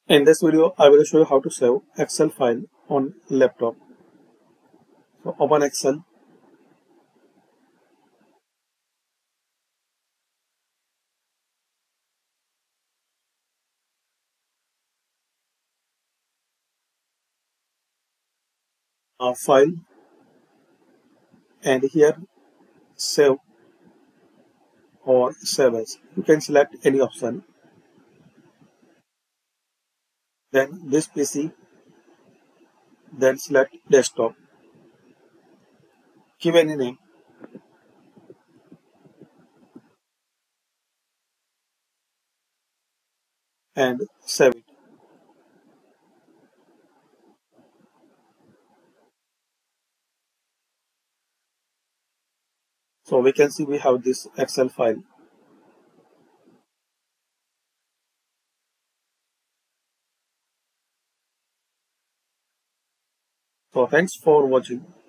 In this video, I will show you how to save Excel file on laptop. So open Excel. File, and here save or save as. You can select any option. Then this PC, then select desktop. Give any name and save it. So we can see we have this Excel file. So thanks for watching.